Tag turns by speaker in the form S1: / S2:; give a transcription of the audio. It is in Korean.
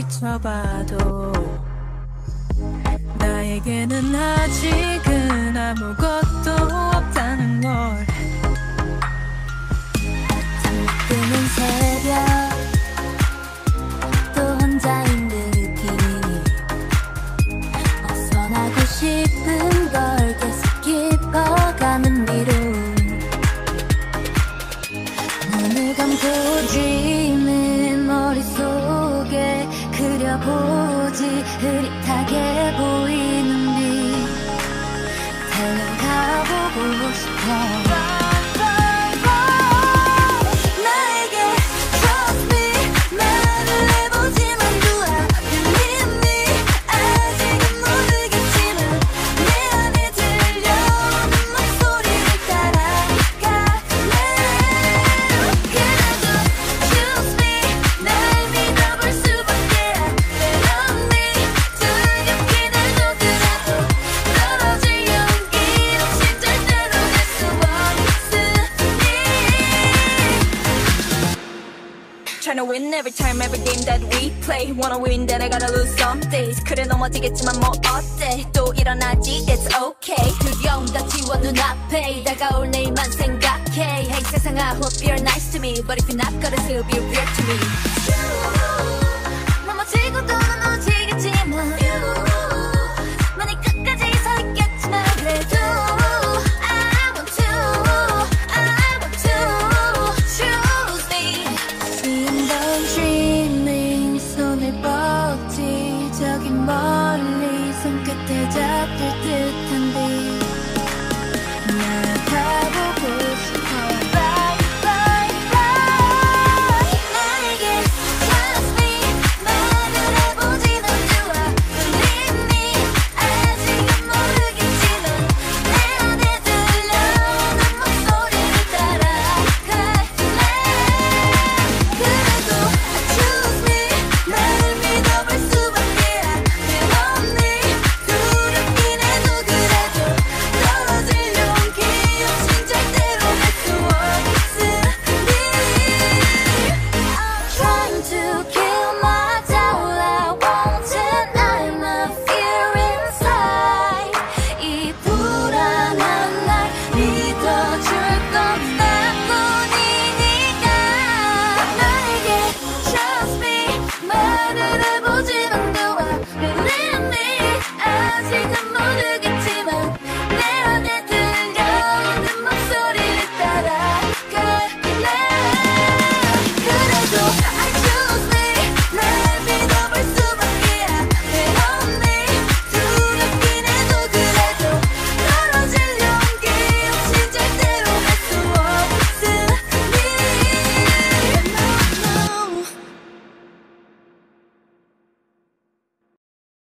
S1: 비춰봐도 나에게는 아직은 아무것도 없다는 걸.
S2: 잠드는 새벽 또 혼자인 느낌, 벗어나고 싶은 걸 계속 깊어가는 미움. 눈을 감고 dreaming, 머릿속에 그려보지 흐릿하게 보이는 빛 달려가보고 싶어.
S3: Tryna win every time, every game that we play. Wanna win, then I gotta lose some days. 그래 넘어지겠지만 뭐 어때? 또 일어나지, it's okay. 두려움 다 지워 눈앞에 다가올 내일만 생각해. Hey 세상아, hope you're nice to me, but if you're not, gotta still be real to me.